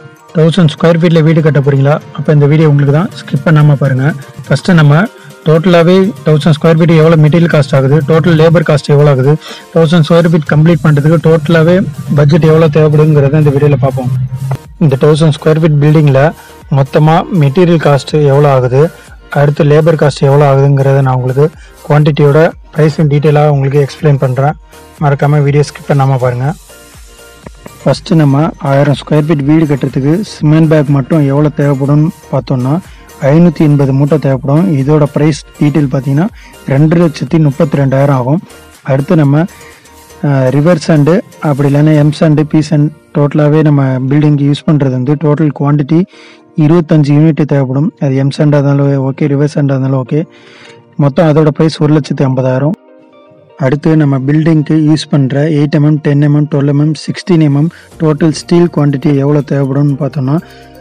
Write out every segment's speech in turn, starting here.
1000 square ஃபீட்டில் வீடு கட்ட போகிறீங்களா? அப்போ இந்த வீடியோ உங்களுக்கு தான், ஸ்கிப் பண்ணாமல் பாருங்கள். ஃபஸ்ட்டு நம்ம டோட்டலாகவே 1000 ஸ்கொயர் ஃபீட் எவ்வளோ மெட்டீரியல் காஸ்ட் ஆகுது, டோட்டல் லேபர் காஸ்ட் எவ்வளோ ஆகுது, 1000 ஸ்கொயர் ஃபீட் கம்ப்ளீட் பண்ணுறதுக்கு டோட்டலாகவே பட்ஜெட் எவ்வளோ தேவைப்படுங்கிறத இந்த வீடியோவில் பார்ப்போம். இந்த 1000 ஸ்கொயர் ஃபீட் பில்டிங்கில் மொத்தமாக மெட்டீரியல் காஸ்ட்டு எவ்வளோ ஆகுது, அடுத்து லேபர் காஸ்ட் எவ்வளோ ஆகுதுங்கிறத நான் உங்களுக்கு குவான்டிட்டியோட ப்ரைஸும் டீட்டெயிலாக உங்களுக்கு எக்ஸ்பிளைன் பண்ணுறேன். மறக்காமல் வீடியோ ஸ்கிப் பண்ணாமல் பாருங்கள். ஃபஸ்ட்டு நம்ம 1000 ஸ்கொயர் ஃபீட் வீடு கட்டுறதுக்கு சிமெண்ட் பேக் மட்டும் எவ்வளோ தேவைப்படும்னு பார்த்தோம்னா 580 மூட்டை தேவைப்படும். இதோட ப்ரைஸ் டீட்டெயில் பார்த்தீங்கன்னா 2,32,000 ஆகும். அடுத்து நம்ம ரிவர் சாண்டு அப்படி இல்லைன்னா எம் சாண்டு பி சாண்ட் டோட்டலாகவே நம்ம பில்டிங்க்கு யூஸ் பண்ணுறது வந்து டோட்டல் குவான்டிட்டி 25 யூனிட் தேவைப்படும். அது எம் சாண்டாக இருந்தாலும் ஓகே, ரிவர் சாண்டாக இருந்தாலும் ஓகே. மொத்தம் அதோட ப்ரைஸ் 1,50,000. அடுத்து நம்ம பில்டிங்க்கு யூஸ் பண்ணுற 8 mm 10 mm 12 mm 16 mm total steel quantity எவ்வளோ தேவைப்படும்னு பார்த்தோம்னா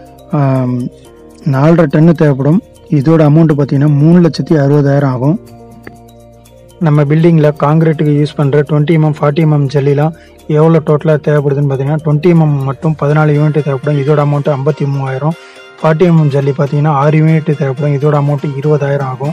4.5 டன்னு தேவைப்படும். இதோட அமௌண்ட்டு பார்த்தீங்கன்னா 3,60,000 ஆகும். நம்ம பில்டிங்கில் காங்கிரீட்டுக்கு யூஸ் பண்ணுற 20 mm 40 mm ஜல்லிலாம் எவ்வளோ டோட்டலாக தேவைப்படுதுன்னு பார்த்தீங்கன்னா 20 mm மட்டும் 14 யூனிட் தேவைப்படும். இதோட அமௌண்ட்டு 53,000. 40 mm ஜல்லி பார்த்தீங்கன்னா 6 யூனிட் தேவைப்படும். இதோட அமௌண்ட்டு 20,000 ஆகும்.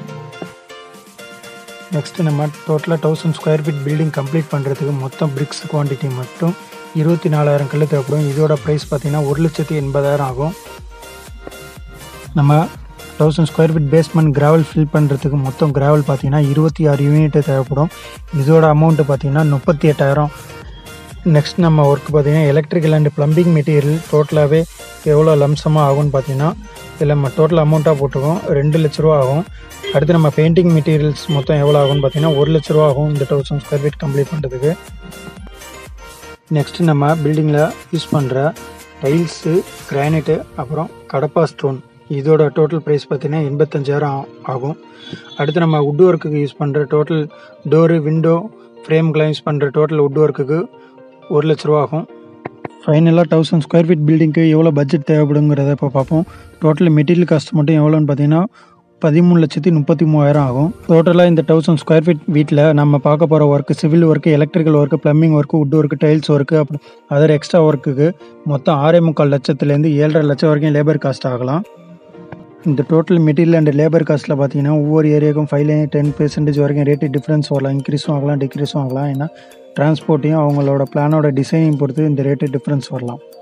நெக்ஸ்ட்டு நம்ம டோட்டலாக 1000 ஸ்கொயர் ஃபீட் பில்டிங் கம்ப்ளீட் பண்ணுறதுக்கு மொத்தம் பிரிக்ஸ் குவான்டிட்டி மட்டும் 24,000 கல் தேவைப்படும். இதோட ப்ரைஸ் பார்த்தீங்கன்னா 1,80,000 ஆகும். நம்ம 1000 square feet basement gravel fill பண்ணுறதுக்கு மொத்தம் கிராவல் பார்த்தீங்கன்னா 26 யூனிட் தேவைப்படும். இதோட அமௌண்ட்டு பார்த்தீங்கன்னா 38,000. நெக்ஸ்ட் நம்ம ஒர்க் பார்த்தீங்கன்னா எலக்ட்ரிக்கல் அண்ட் ப்ளம்பிங் மெட்டீரியல் டோட்டலாகவே எவ்வளோ லம்சமாக ஆகும்னு பார்த்தீங்கன்னா இதில் நம்ம டோட்டல் அமௌண்ட்டாக போட்டுருக்கோம் 2 லட்ச ரூபா ஆகும். அடுத்து நம்ம பெயிண்டிங் மெட்டீரியல்ஸ் மொத்தம் எவ்வளோ ஆகும்னு பார்த்தீங்கன்னா 1 லட்ச ரூபா ஆகும் இந்த 1000 ஸ்கொயர் ஃபீட் கம்ப்ளீட் பண்ணுறதுக்கு. நெக்ஸ்ட்டு நம்ம பில்டிங்கில் யூஸ் பண்ணுற டைல்ஸு, கிரானைட்டு, அப்புறம் கடப்பா ஸ்டோன் இதோட டோட்டல் ப்ரைஸ் பார்த்தீங்கன்னா 85,000 ஆகும். அடுத்து நம்ம வுட் ஒர்க்குக்கு யூஸ் பண்ணுற டோட்டல் டோரு, விண்டோ, ஃப்ரேம்கெலாம் யூஸ் பண்ணுற டோட்டல் வுட் ஒர்க்குக்கு 1 லட்ச ரூபா ஆகும். ஃபைனலாக 1000 ஸ்கொயர் ஃபீட் பில்டிங்க்கு எவ்வளோ பட்ஜெட் தேவைப்படுங்கிறத இப்போ பார்ப்போம். டோட்டல் மெட்டீரியல் காஸ்ட் மட்டும் எவ்வளோன்னு பார்த்தீங்கன்னா 13,33,000 ஆகும். டோட்டலாக இந்த 1000 ஸ்கொயர் ஃபீட் வீட்டில் நம்ம பார்க்க போகிற work civil work, electrical work, plumbing work, wood work, tiles work, அப்புறம் அதர் எக்ஸ்ட்ரா ஒர்க்குக்கு மொத்தம் 6.25 லட்சத்துலேருந்து 7.5 லட்சம் வரைக்கும் லேபர் காஸ்ட் ஆகலாம். இந்த டோட்டல் மெட்டீரியல் அண்ட் லேபர் காஸ்ட்டில் பார்த்தீங்கன்னா ஒவ்வொரு ஏரியாவுக்கும் 5-10% வரைக்கும் ரேட்டு டிஃப்ரென்ஸ் வரலாம். இன்க்ரீஸும் ஆகலாம், டிக்ரீஸும் ஆகலாம். ஏன்னா டிரான்ஸ்போர்ட்டையும் அவங்களோட பிளானோட டிசைனிங் பொறுத்து இந்த ரேட்டு டிஃப்ரென்ஸ் வரலாம்.